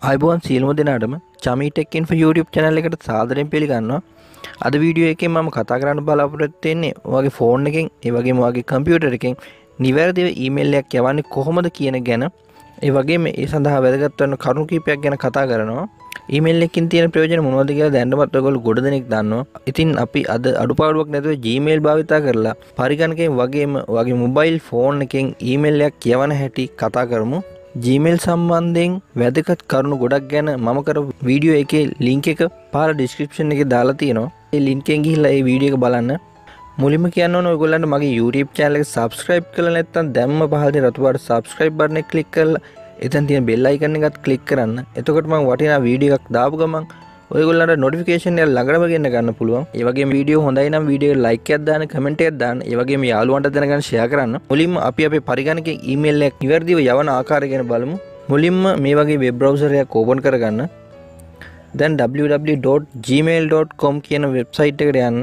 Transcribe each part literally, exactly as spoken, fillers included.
අයිබෝන් සියලුම දෙනාටම Chami tech info YouTube channel එකට සාදරයෙන් පිළිගන්නවා. අද වීඩියෝ එකෙන් මම කතා කරන්න බලාපොරොත්තු වෙන්නේ ඔයාගේ ෆෝන් එකෙන් ඒ වගේම ඔයාගේ කම්පියුටර් එකෙන් නිවැරදිව ඊමේල් එකක් යවන්නේ කොහොමද කියන ගැන ඒ වගේම ඒ සඳහා වැදගත් වන කරුණු කිහිපයක් ගැන කතා කරනවා. ඊමේල් එකකින් තියෙන ප්‍රයෝජන මොනවද කියලා දැනටමත් ඔයගොල්ලෝ ගොඩ දෙනෙක් දන්නවා. ඉතින් අපි අද අඩුපාඩුවක් නැතුව Gmail භාවිතා කරලා පරිගණකයෙන් වගේම ඔයාගේ මොබයිල් ෆෝන් එකෙන් ඊමේල් එකක් යවන හැටි කතා කරමු. Gmail සම්බන්ධයෙන් වැදගත් කරුණු ගොඩක් ගැන මම කරපු වීඩියෝ එකේ link එක පහළ description එකේ දාලා තියෙනවා. ඒ link එකෙන් ගිහිල්ලා ඒ වීඩියෝ එක බලන්න. මුලින්ම කියන්න ඕන ඔයගොල්ලන්ට මගේ YouTube channel එක subscribe කරලා නැත්නම් දැම්ම පහළ තියෙන රතු පාට subscribe button එක click කරලා එතන තියෙන bell icon එකත් click කරන්න. එතකොට මම වටිනා වීඩියෝ එකක් දාපු ගමන් ඔයගොල්ලන්ට notification එක ළඟටම ගෙන්න ගන්න පුළුවන්. ඒ වගේම වීඩියෝ හොඳයි නම් වීඩියෝ එකට like එකක් දාන්න, comment එකක් දාන්න. ඒ වගේම යාළුවන්ට දැනගන්න share කරන්න. මුලින්ම අපි අපේ පරිගණකයෙන් email එකක් නිවැරදිව යවන ආකාරය ගැන බලමු. මුලින්ම මේ වගේ web browser එකක් open කරගන්න. දැන් w w w dot gmail dot com කියන website එකට යන්න.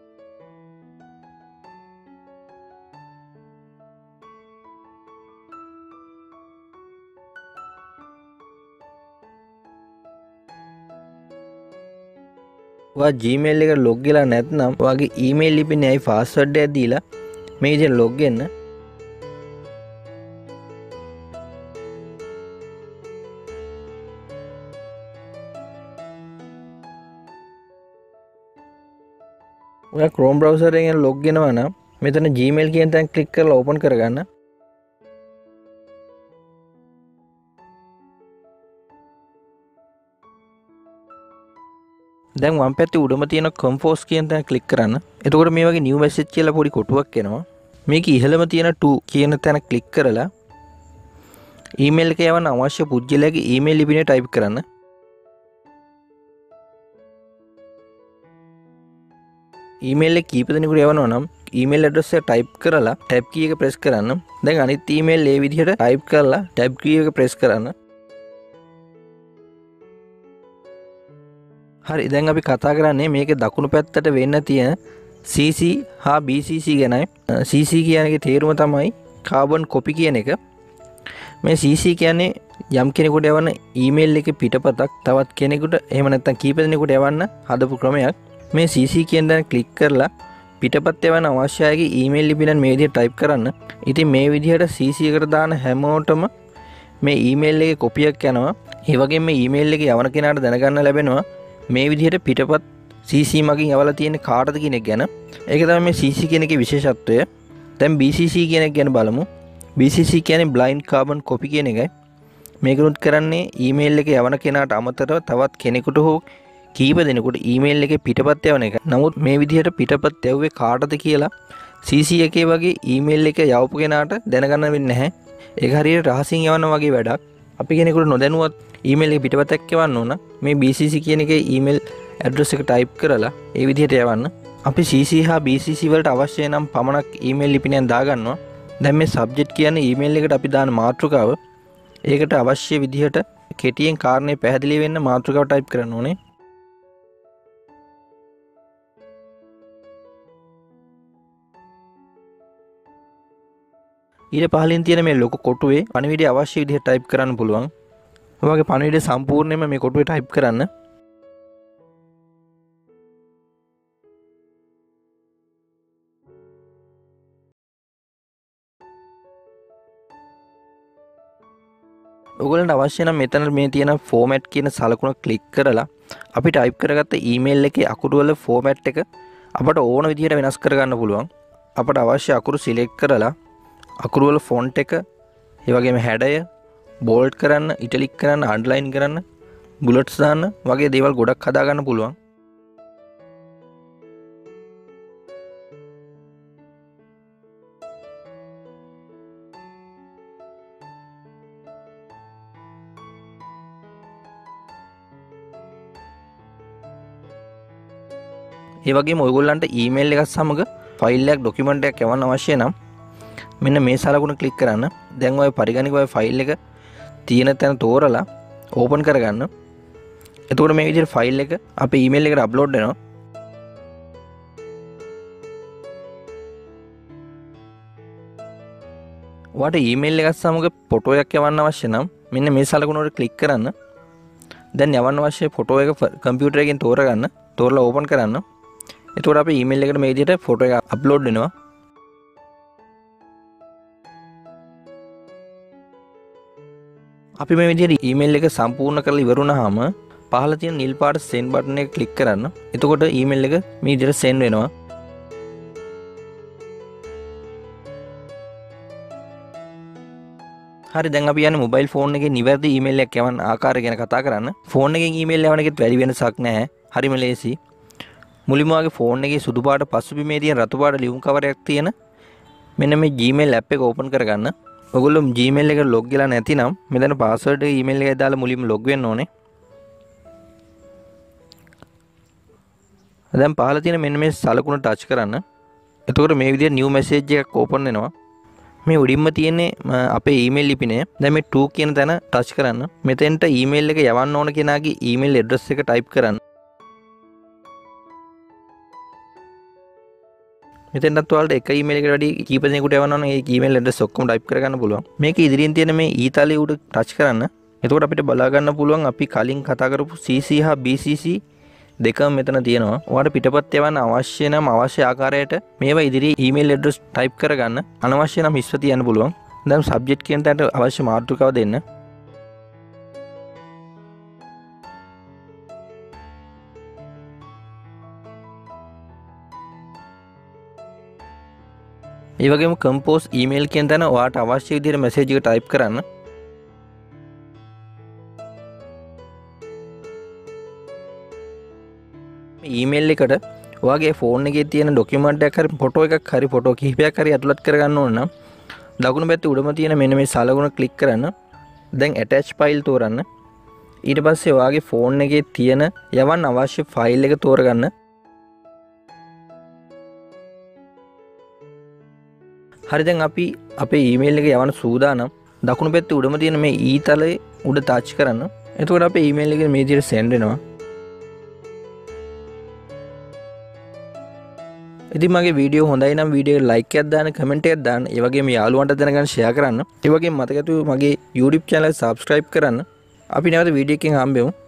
ඔයා Gmail එකට log වෙලා නැත්නම් ඔයාගේ email ලිපිනේ අයි password එක දීලා මේ විදිහට log වෙන්න. ඔයා Chrome browser එකෙන් log වෙනවා නම් මෙතන Gmail කියන තැන click කරලා open කරගන්න. දැන් වම් පැත්තේ උඩම තියෙන compose කියන තැන click කරන්න. එතකොට මේ වගේ new message කියලා පොඩි කොටුවක් එනවා. මේක ඉහළම තියෙන to කියන තැන click කරලා email එක යවන්න අවශ්‍ය පුද්ගලයාගේ email ලිපිනේ type කරන්න. email එක කීප දෙනෙකුට යවනවා නම් email address එක type කරලා tab key එක press කරන්න. දැන් අනිත් email ඒ විදිහට type කරලා tab key එක press කරන්න. හරි, දැන් අපි කතා කරන්නේ මේකේ දකුණු පැත්තට වෙන්න තියෙන C C හා B C C ගැනයි. C C කියන එකේ තේරුම තමයි carbon copy කියන එක. මේ C C කියන්නේ යම් කෙනෙකුට යවන email එකේ පිටපතක් තවත් කෙනෙකුට එහෙම නැත්නම් කීප දෙනෙකුට යවන්න හදපු ක්‍රමයක්. මේ C C කියන දේ ක්ලික් කරලා පිටපත් යවන අවශ්‍ය අයගේ email ලිපින මේ විදිහට type කරන්න. ඉතින් මේ විදිහට C C එකට දාන හැමෝටම මේ email එකේ කොපියක් යනවා. ඒ වගේම මේ email එක යවන කෙනාට දැනගන්න ලැබෙනවා මේ විදිහට පිටපත් C C මගින් යවලා තියෙන කාටද කියන එක ගැන. ඒක තමයි මේ C C කියන එකේ විශේෂත්වය. දැන් B C C කියන එක ගැන බලමු. B C C කියන්නේ blind carbon copy කියන එකයි. මේකනුත් කරන්නේ email එක යවන කෙනාට අමතරව තවත් කෙනෙකුට හෝ කීප දෙනෙකුට email එකේ පිටපත් යවන එක. නමුත් මේ විදිහට පිටපත් යවුවේ කාටද කියලා C C එකේ වගේ email එක යවපු කෙනාට දැනගන්න වෙන්නේ නැහැ. ඒක හරියට රහසින් යවන වගේ වැඩක්. අපි කෙනෙකුට නොදැනුවත් email එක පිටපතක් යවන්න ඕන මේ B C C කියන එකේ email address එක type කරලා ඒ විදිහට යවන්න. අපි C C හා B C C වලට අවශ්‍ය නම් පමණක් email ලිපිනයක් දාගන්නවා. දැන් මේ subject කියන්නේ email එකට අපි දාන මාතෘකාව. ඒකට අවශ්‍ය විදිහට කෙටියෙන් කාරණේ පැහැදිලි වෙන්න මාතෘකාව type කරන්න ඕනේ. ඊට පහලින් තියෙන මේ ලොකු කොටුවේ පණිවිඩය අවශ්‍ය විදිහට type කරන්න පුළුවන්. ඔයාගේ පණිවිඩය සම්පූර්ණයෙන්ම මේ කොටුවේ type කරන්න. ඔයගොල්ලන්ට අවශ්‍ය නම් මෙතන මේ තියෙන format කියන සලකුණ click කරලා අපි type කරගත්ත email එකේ අකුරු වල format එක අපට ඕන විදිහට වෙනස් කරගන්න පුළුවන්. අපට අවශ්‍ය අකුරු select කරලා අකුරු වල font එක, ඒ වගේම header, bold කරන්න, italic කරන්න, underline කරන්න, bullets දාන්න වගේ දේවල් ගොඩක් හදා ගන්න පුළුවන්. ඒ වගේම ඔයගොල්ලන්ට email එකත් සමග file එකක් document එකක් යවන්න අවශ්‍ය නම් මෙන්න මේ සලකුණ click කරන්න. දැන් ඔය පරිගණක ඔය file එක තියෙන තැන තෝරලා open කරගන්න. එතකොට මේ විදිහට file එක අපේ email එකට upload වෙනවා. ඔයාට ඊමේල් එකත් සමග ෆොටෝ එකක් යවන්න අවශ්‍ය නම් මෙන්න මේ සලකුණ වල ක්ලික් කරන්න. දැන් යවන්න අවශ්‍ය ෆොටෝ එක කම්පියුටර් එකෙන් තෝරගන්න. තෝරලා ඕපන් කරන්න. එතකොට අපේ ඊමේල් එකට මේ විදිහට ෆොටෝ එක අප්ලෝඩ් වෙනවා. අපි මේ විදිහට ඊමේල් එක සම්පූර්ණ කරලා ඉවර වුණාම පහළ තියෙන නිල් පාට send බටන් එක ක්ලික් කරන්න. එතකොට ඊමේල් එක මේ විදිහට send වෙනවා. හරි දැන් අපි යන්නේ මොබයිල් ෆෝන් එකේ නිවැරදි ඊමේල් එකක් යවන්න ආකාරය ගැන කතා කරන්න. ෆෝන් එකෙන් ඊමේල් යවන එකෙත් වැඩි වෙනසක් නැහැ. හරිම ලේසි. මුලින්ම වගේ ෆෝන් එකේ සුදු පාට පසුබිමේ තියෙන රතු පාට ලියුම් කවරයක් තියෙන මෙන්න මේ Gmail app එක ඕපන් කරගන්න. ඔයගොල්ලෝ Gmail එකට log වෙලා නැතිනම් මෙතන password එක email එකයි දාලා මුලින්ම log වෙන්න ඕනේ. දැන් පහළ තියෙන මෙන්න මේ සලකුණ touch කරන්න. එතකොට මේ විදිහට new message එකක් open වෙනවා. මේ උඩින්ම තියෙන්නේ අපේ ඊමේල් ලිපිනය. දැන් මේ to කියන තැන touch කරන්න. මෙතෙන්ට ඊමේල් එක යවන්න ඕන කෙනාගේ ඊමේල් ඇඩ්‍රස් එක type කරන්න. මෙතෙන්ටත් ඔයාලට එක ඊමේල් එකකට වැඩි කීප දෙනෙකුට යවන්න ඕන ඒ ඊමේල් ඇඩ්‍රස් ඔක්කොම type කරගන්න පුළුවන්. මේක ඉදිරියෙන් තියෙන මේ ඊ තලයේ උඩ touch කරන්න. එතකොට අපිට බලා ගන්න පුළුවන් අපි කලින් කතා කරපු C C හා B C C දෙකම මෙතන තියෙනවා. ඔයාලට පිටපත් යවන්න අවශ්‍ය නම් අවශ්‍ය ආකාරයට මේවා ඉදිරි ඊමේල් ඇඩ්‍රස් type කරගන්න. අනවශ්‍ය නම් හිස්ව තියන්න පුළුවන්. දැන් subject කියන තැනට අවශ්‍ය මාතෘකාව දෙන්න. ඒ වගේම compose email කියන තැන ඔයාලට අවශ්‍ය විදිහට message එක type කරන්න. ඊමේල් එකට ඔයාගේ ෆෝන් එකේ තියෙන ડોකියුමන්ට් එකක් හරි ෆොටෝ එකක් හරි ෆොටෝ කිහිපයක් හරි ඇතුළත් කරගන්න ඕන නම් දකුණු පැත්තේ උඩම තියෙන මෙන්න මේ සලකුණ ක්ලික් කරන්න. දැන් attach file තෝරන්න. ඊට පස්සේ ඔයාගේ ෆෝන් එකේ තියෙන යවන්න අවශ්‍ය ෆයිල් එක තෝරගන්න. හරි දැන් අපි අපේ ඊමේල් එක යවන්න සූදානම්. දකුණු පැත්තේ උඩම තියෙන මේ ඊ තලයේ උඩ touch කරන්න. එතකොට අපේ ඊමේල් එක මේ විදිහට send වෙනවා. ඉතින් මගේ වීඩියෝ හොඳයි නම් වීඩියෝ එක like එකක් දාන්න, comment එකක් දාන්න, ඒ වගේම යාළුවන්ට දැනගන්න share කරන්න. ඒ වගේම මතක ඇතුව මගේ YouTube channel එක subscribe කරන්න. අපි නැවත වීඩියෝ එකකින් හම්බෙමු.